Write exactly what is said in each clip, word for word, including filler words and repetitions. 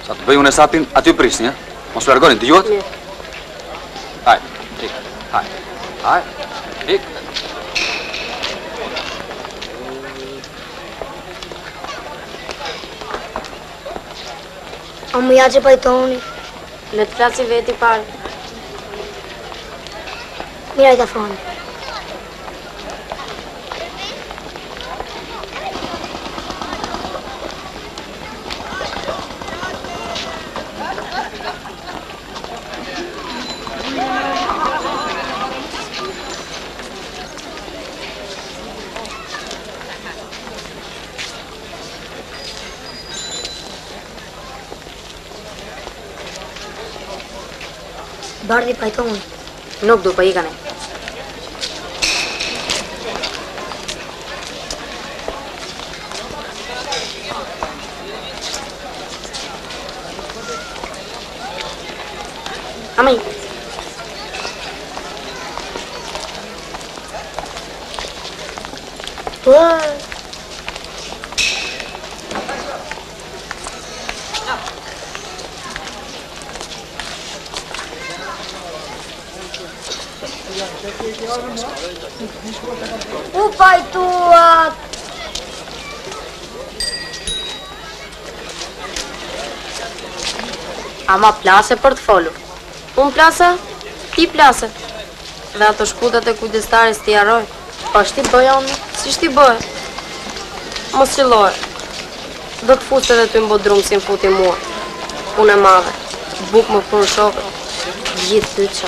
Sa të bëj unë e sapin, aty prisni, ja? Mos u largoni, dëgjohet? Mirë. Haj, ik, haj, haj, ik. A më ja që pajtoni? Le të flasi veti parë. Mira i të afroni. Bardhi pajtoni. Nuk du, pa ikane. Amaj. Ua. U pajtuat! Ama plase për të folur. Unë plase, ti plase. Dhe ato shkutat e kujdestaris ti jaroj. Pa shti bëja unë, si shti bëja. Mos qëlloj. Do të fuste dhe ty mbo drumë si më futi mua. Unë e madhe. Buk më për shokët. Gjithë ty qa.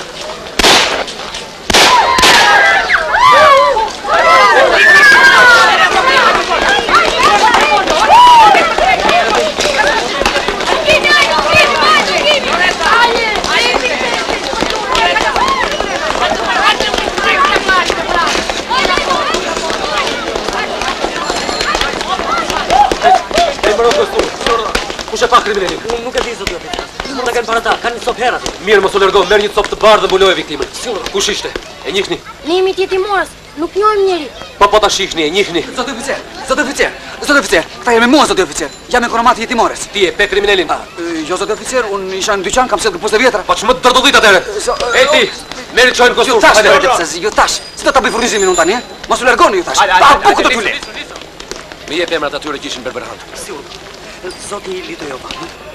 Kush e pa kriminalin? Unë nuk e di zot oficer. Mund ta kenë para ta, kanë një copë herë aty. Mirë, mos u largo, merr një copë të bardhë dhe mbuloje viktimën. Kush ishte? E njihni? Ne jemi tjetimorës, nuk njohim njeri. Po po ta shihni, e njihni. Zoti oficer, zoti oficer, zoti oficer, këta jemi mua zoti oficer. Jam ekonomati jetimores. Ti e pe kriminalin? Jo zoti oficer, unë isha në dyqan, kam sjell këpucë vjetra. Po çmë të dërdullit atëre. E ti, merri çojmë kostur. Ju tash, hajde, ju tash. Si do ta bëj furnizimin unë tani, e? Mos u largoni ju tash. Pa buku të tule. Mi jep emrat atyre që ishin berberhan. Sigur. Zoti Litojova.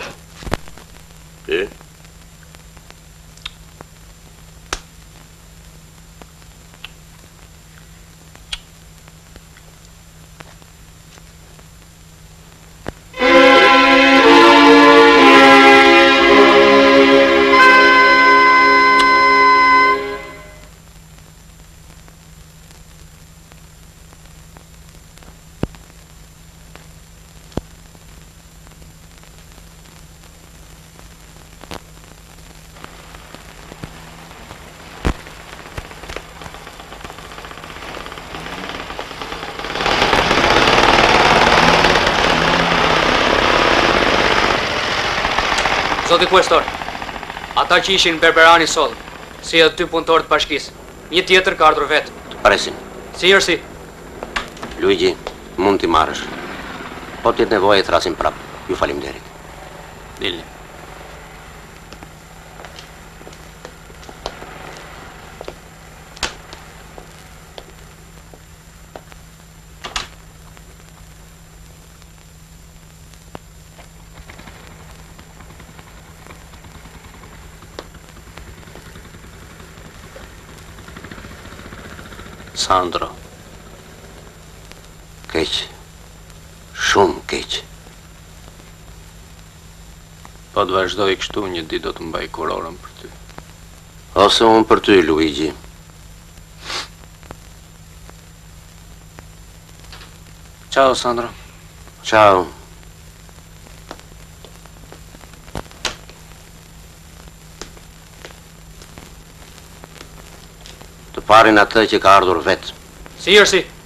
E? Zoti Kuestor, ata që ishin berberani sot, si edhe dy punëtorë të bashkisë, një tjetër ka ardhur vetë. Presim. Si jërsi? Luigi, mund t'i marrësh. Po t'jetë nevojë të rasim prapë. Ju faleminderit. Dilni. Sandro, keq, shumë keq. Po të vazhdoj kështu, një ditë do të mbaj kurorën për ty. Ose unë për ty, Luigi. Ciao, Sandro. Ciao. Të parin atë që ka ardhur vetë. Si jërsi?